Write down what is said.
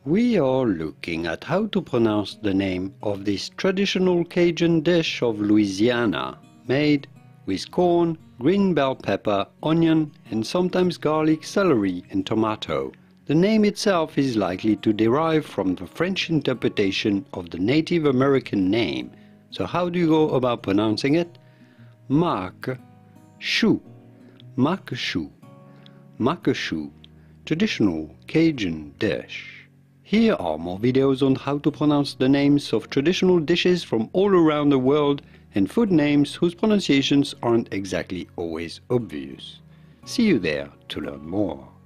We are looking at how to pronounce the name of this traditional Cajun dish of Louisiana, made with corn, green bell pepper, onion, and sometimes garlic, celery, and tomato. The name itself is likely to derive from the French interpretation of the Native American name. So how do you go about pronouncing it? Mac-chou, mac-chou, mac-chou, traditional Cajun dish. Here are more videos on how to pronounce the names of traditional dishes from all around the world and food names whose pronunciations aren't exactly always obvious. See you there to learn more.